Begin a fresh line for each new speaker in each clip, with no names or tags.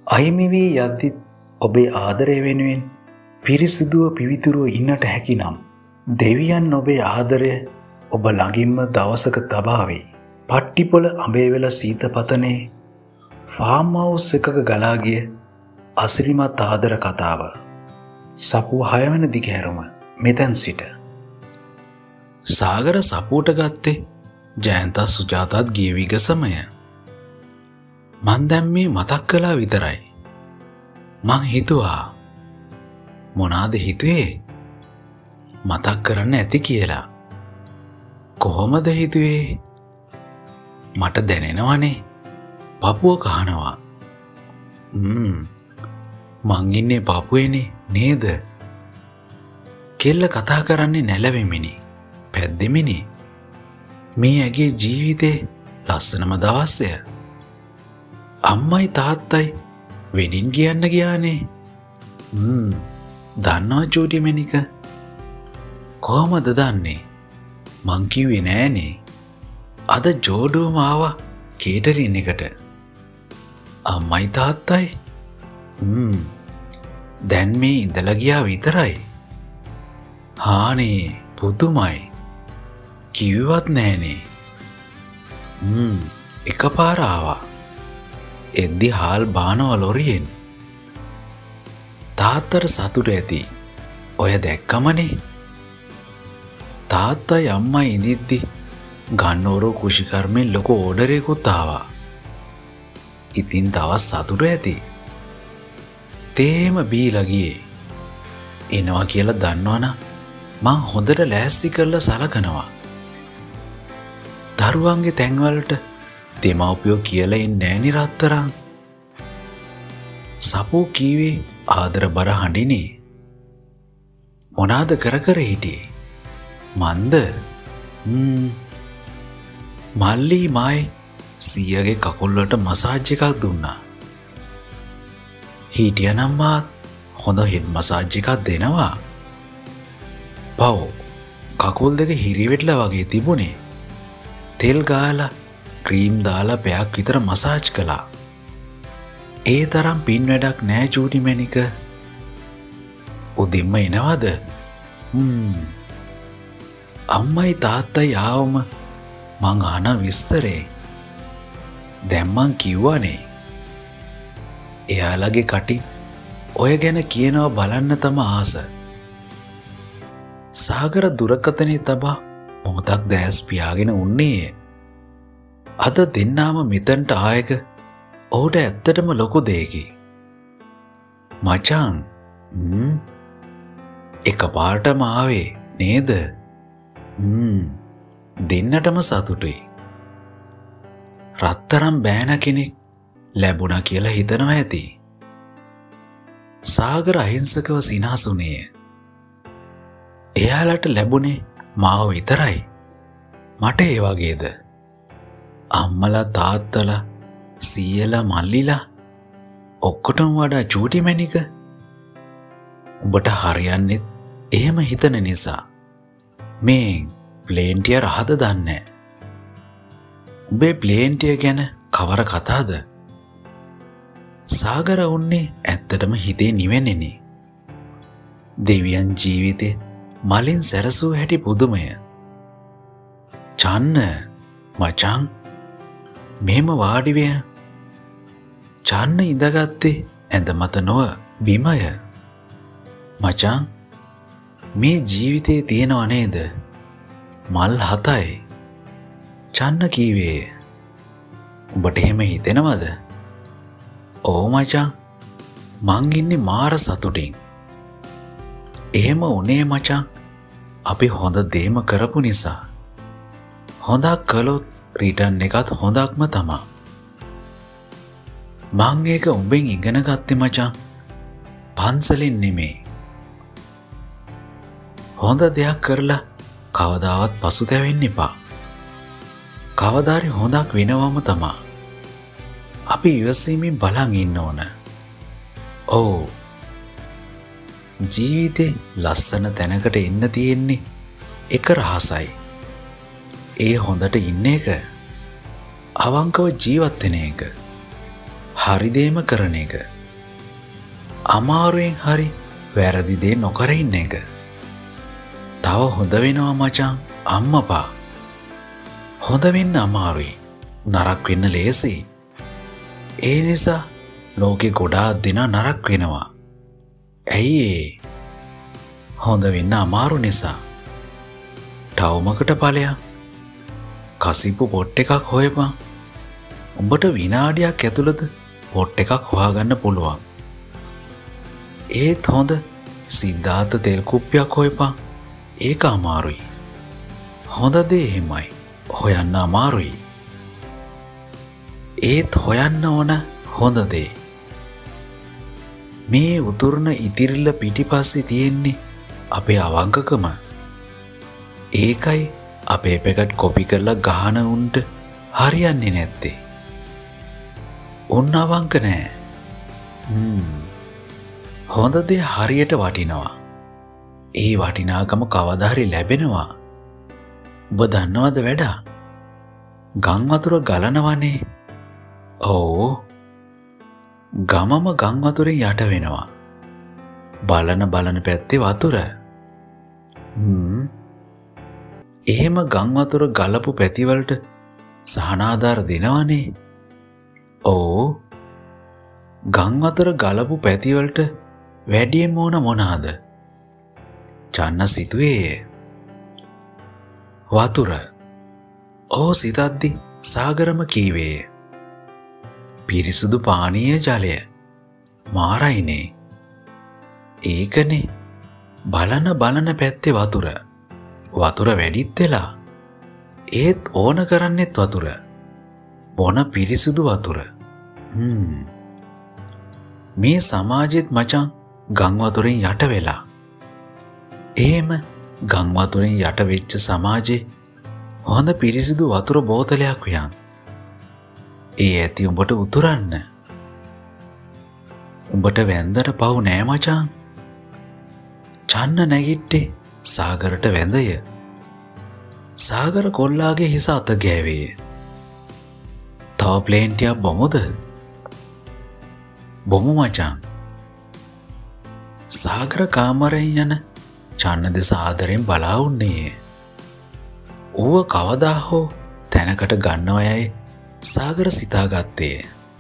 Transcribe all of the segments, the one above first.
අහිමි වී යද්දිත් ඔබේ ආදරය වෙනුවෙන් පිරිසිදුව පිවිතුරුව ඉන්නට හැකි නම් දෙවියන් ඔබේ ආදරය ඔබ ළඟින්ම දවසක තබාවේ. පට්ටිපොළ අඹේවැල සීතපතනේ ෆාම් හවුස් එකක ගලා ගිය අසිරිමත් ආදර කතාව. සපුව 6 වෙනි දිගහැරුම මෙතෙන් සිට. සාගර සපුවට ගත්තේ ජයන්තත් සුජාතත් ගිය විගසමය. මං දැන් මේ මතක් කළා විතරයි. මං හිතුවා මොනාද හිතුවේ? මතක් කරන්න ඇති කියලා. කොහොමද හිතුවේ? මට දැනෙනවනේ පපුව කහනවා. මං ඉන්නේ පපුවේනේ නේද? කෙල්ල කතා කරන්නේ නැලවෙමිනි පැද්දෙමිනි. මේ ඇගේ ජීවිතේ ලස්සනම දවසය. අම්මයි තාත්තයි වෙඩින් කියන්න ගියානේ. දන්නවා චූටි මැනික? කොහොමද දන්නේ? මං කිව්වේ නෑනේ. අද ජෝඩුවම ආවා කේටරින් එකට. අම්මයි තාත්තයි දැන් මේ ඉඳලා ගියා විතරයි. හානේ පුදුමයි. කිව්වත් නෑනේ. එකපාර ආවා. එද්දි හාල් බානවා ලොරියෙන්. තාත්තට සතුට ඇති. ඔය දැක්කමනේ. තාත්තයි අම්මයි ඉඳිද්දි ගන්නෝරෝ කුෂිකර්මෙන් ලොකු ඕඩරයකුත් ආවා. ඉතින් තවත් සතුට ඇති. තේම බීලා ගියේ. එනවා කියලා දන්නවනම් මං හොඳට ලෑස්ති කරලා සලකනවා. දරුවන්ගේ තැන්වලට දෙමව්පියෝ කියලා ඉන්නේ නෑනේ රත්තරන්. සපෝ කීවේ ආදර බර හඬිනේ. මොනාද කර කර හිටියේ? මන්ද මල්ලි මායි සීයාගේ කකුල් වලට මසාජ් එකක් දුන්නා. හිටියනම් මාත් හොඳ හෙඩ් මසාජ් එකක් දෙනවා. පව් කකුල් දෙක හිරිවෙట్లా වගේ තිබුණේ. තෙල් ගාලා ක්‍රීම් දාලා පැයක් විතර මසාජ් කළා. ඒ තරම් පින් වැඩක් නෑ චූටි මැනික. උදෙන්ම එනවද? අම්මයි තාත්තයි ආවම මං අහන විස්තරේ දැන් මං කිව්වනේ. එයාලගේ කටින් ඔය ගැන කියනවා බලන්න තම ආස. සාගර දුරකථනයේ තබා මොහොතක් දැස් පියාගෙන උන්නේය. අද දෙන්නාම මෙතනට ආයක ඔහුට ඇත්තටම ලොකු දෙයකි. මචං එකපාරටම ආවේ නේද? දෙන්නටම සතුටුයි. රත්තරන් බෑන කෙනෙක් ලැබුණා කියලා හිතනවා ඇති. සාගර අහිංසකව සිනාසුනේය. එයාලට ලැබුණේ මාව විතරයි. මට ඒ වගේද? අම්මලා තාත්තලා සීයලා මල්ලිලා ඔක්කොටම වඩා චූටි මැනික. උඹට හරියන්නේ එහෙම හිතන නිසා. මේ ප්ලේන්ටිය රහද දන්නේ. උඹේ ප්ලේන්ටිය ගැන කවර කතාද? සාගර උන්නේ ඇත්තටම හිතේ නිවෙන්නේ. දෙවියන් ජීවිතේ මලින් සැරසූ හැටි පුදුමය. චන්න මචං මෙහෙම වාඩි වෙ. චන්න ඉඳගත්තේ ඇඳ මත නොව බිමය. මචං මේ ජීවිතේ තියෙනව නේද? මල් 7යි. චන්න කීවේ. උඹට එහෙම හිතෙනවද? ඕ මචං මං ඉන්නේ මාර සතුටින්. එහෙම උනේ මචං අපි හොඳ දේම කරපු නිසා. හොඳක් කළොත් රිටර්න් එකත් හොඳක්ම තමා. මං ඒක උඹෙන් ඉගෙන ගත්තේ මචං පන්සලෙන් නෙමේ. හොඳ දෙයක් කරලා කවදාවත් පසුතැවෙන්න එපා. කවදාරි හොඳක් වෙනවම තමා. අපි ඉවසීමෙන් බලන් ඉන්න ඕන. ඔව් ජීවිතේ ලස්සන තැනකට එන්න තියෙන්නේ එක රහසයි. ඒ හොඳට ඉන්න එක. අවංකව ජීවත් වෙන එක. හරි දේම කරන එක. අමාරුවෙන් හරි වැරදි දේ නොකර ඉන්න එක. තව හොඳ වෙනවා මචං අම්මපා. හොඳ වෙන්න අමාරුයි. නරක වෙන්න ලේසි. ඒ නිසා ලෝකෙ ගොඩාක් දෙනා නරක වෙනවා. ඇයි ඒ? හොඳ වෙන්න අමාරු නිසා. ටවුමකට ඵලයක්. කසිප්පු පොට් එකක් හොයපන්. උඹට විනාඩියක් ඇතුළත පොට් එකක් හොයාගන්න පුළුවන්. ඒත් හොඳ සිද්ධාර්ථ තෙල් කුප්පියක් හොයපන්. ඒක අමාරුයි. හොඳ දේ එහෙමයි. හොයන්න අමාරුයි. ඒත් හොයන්න ඕන හොඳ දේ. මේ උතුරන ඉතිරිල්ල පිටිපස්සේ තියෙන්නේ අපේ අවංකකම. ඒකයි අපේ පැකට් කොපි කරලා ගහන උන්ට හරියන්නේ නැත්තේ. උන් අවංක නෑ. හොඳ දේ හරියට වටිනවා. ඒ වටිනාකම කවදා හරි ලැබෙනවා. ඔබ දන්නවද වැඩා? ගම් වතුර ගලනවනේ. ඔව්. ගමම ගම් වතුරෙන් යට වෙනවා. බලන පැත්තේ වතුර. එහෙම ගම් වතුර ගලපු පැතිවලට සහනාධාර දෙනවනේ. ඔව්. ගම් වතුර ගලපු පැතිවලට වැඩියෙන් ඕන මොනවාද? චන්න සිතුවේ වතුර. ඕ සිතද්දි සාගරම කීවේ පිරිසුදු පානීය ජලය මාරයිනේ. ඒකනේ බලන පැත්තේ වතුර. වතුර වැඩිත් වෙලා. ඒත් ඕන කරන්නෙත් වතුර. බොන පිරිසුදු වතුර. මේ සමාජෙත් මචං ගම් වතුරෙන් යට වෙලා. එහෙම ගම් වතුරෙන් යට වෙච්ච සමාජේ හොඳ පිරිසිදු වතුර බෝතලයක් වියන්. ඒ ඇති උඹට උතුරන්න. උඹට වැන්දට පව් නෑ මචං. චන්න නැගිට්ටේ සාගරට වැඳය. සාගර කොල්ලාගේ හිස අත ගෑවේ. තව ප්ලේන්ටියක් බොමුද? බොමු මචං. සාගර කාමරයෙන් යන චන්න දෙස ආදරෙන් බලා උන්නේ. ඌව කවදා හෝ තැනකට ගන්නවයයි සාගර සිතාගත්තේ.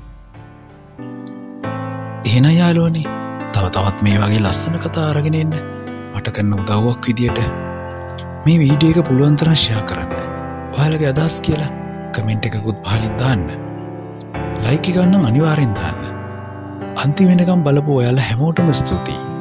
එහෙනම් යාළුවනේ තවත් මේ වගේ ලස්සන කතා අරගෙන එන්න මට කරන උදව්වක් විදියට මේ වීඩියෝ එක පුළුවන් තරම් ෂෙයා කරන්න. ඔයාලගේ අදහස් කියලා කමෙන්ට් එකකුත් පහලින් දාන්න. ලයික් එක නම් අනිවාර්යෙන් දාන්න. අන්තිම වෙනකම් බලපු ඔයාලා හැමෝටම ස්තුතියි.